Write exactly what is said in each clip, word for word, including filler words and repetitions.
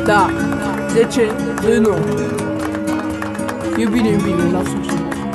Da, de ce? De nu. E bine, e bine, lasă așa.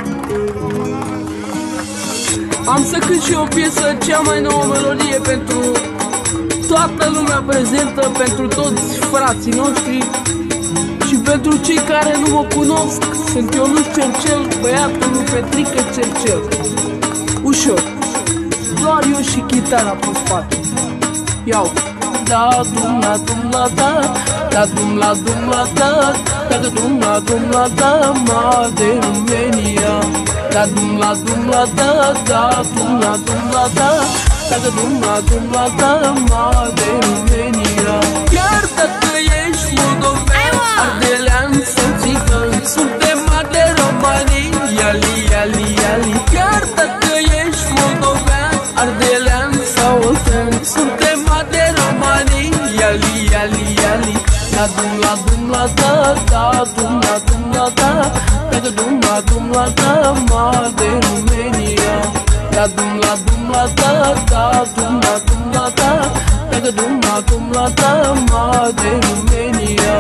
Am să cânt și o piesă, cea mai nouă melodie pentru toată lumea prezentă, pentru toți frații noștri și pentru cei care nu mă cunosc. Sunt Ionuț Cercel, băiatul lui Petrică Cercel. Ușor, doar eu și chitara pe spate. Iau. Da dum la dum la da, da dum la dum la da, da dum la dum la da, ma de România. Da dum la dum la da, da dum la dum la da, da dum la dum la da, ma de România. Chiar dacă ești moldovean, ardelean sau țigan, suntem de România, ali, ali, ali. Chiar dacă ești moldovean, ardelean sau oltean, suntem de România, ali, ali, ali. Da dum la dum la da, da dum la dum la da, da dum la dum la da, ma de România. Da dum la dum la da, da dum la dum la da, da dum la dum la da, ma de România.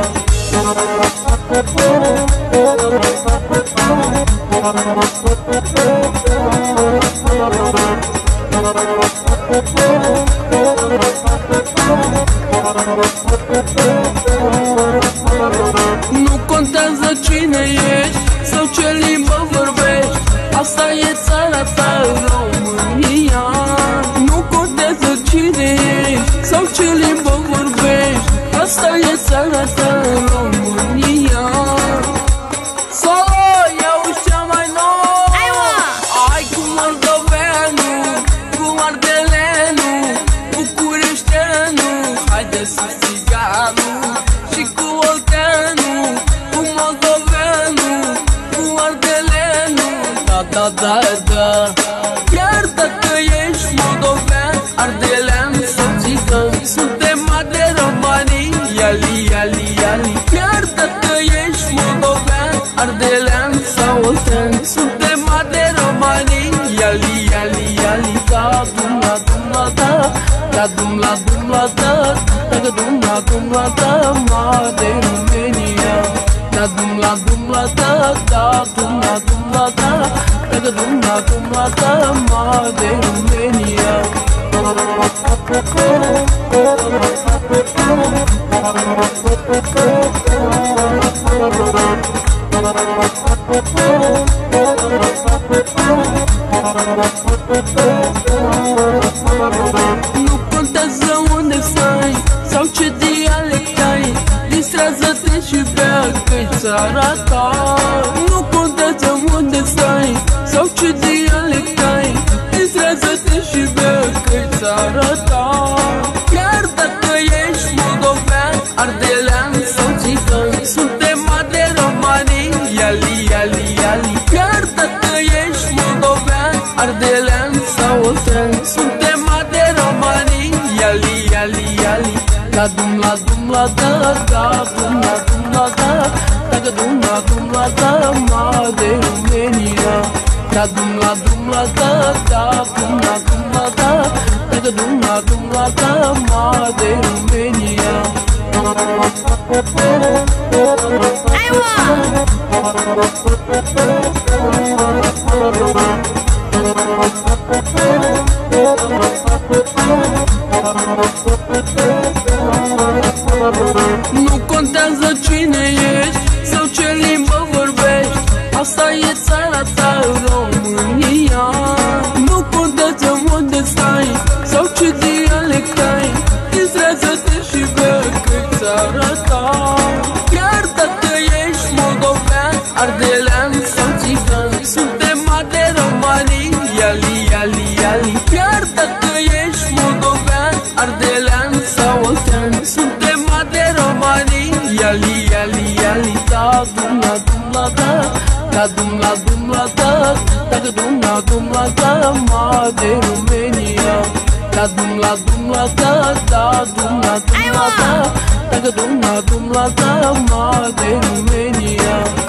Nu contează cine ești sau ce limbă vorbești, asta e țara ta, România. Nu contează cine ești sau ce limbă vorbești, asta e țara ta, România. Solo, iau cea mai nouă. Ai cu moldoveanul, cu ardelenul, bucureșteanul, haide să țiganul, și cu olteanul, cu moldoveanul, cu ardelenul. Da, da, da, da. Chiar dacă ești moldovean, ardelean sau țigan, suntem de România, ali, ali, ali. Chiar dacă ești moldovean, ardelean sau oltean, suntem de România, ali, ali, ali. Da dum la dum la da, da dum la dum la da, da dum la dum la da, ma de România. Da dum la dum la da, da dum la dum la da, da dum la dum la da, ma de România. Nu contează unde stai sau ce dialect ai, distrează-te și bea că-i țara ta. Nu contează unde stai sau ce dialect ai, distrează-te și bea că-i țara ta. Chiar dacă ești moldovean, ardelean sau țigan, suntem de România, ali, ali, ali. Chiar dacă ești moldovean, ardelean sau oltean, suntem de România, ali, ali, ali. Da dum la dum la da, da dum la dum la da, da dum la dum la da, ma de România. Da dum la dum la da, da dum la dum la da, da dum la dum la da, ma de România. Nu contează cine ești sau ce limbă vorbești, asta e țara ta, România. Nu contează unde stai sau ce dialect ai, distrează-te și bea că-i țara ta. Chiar dacă ești moldovean, ardelean sau țigan, suntem de România, ali, ali, ali. Chiar dacă ești moldovean, ardelean sau oltean, suntem de România, ali, ali, ali. Da dum la dum la da, da dum la dum la da, da dum la dum la da, ma de România. Da dum la dum la da, da dum la dum la da, da dum la dum la da, ma de România.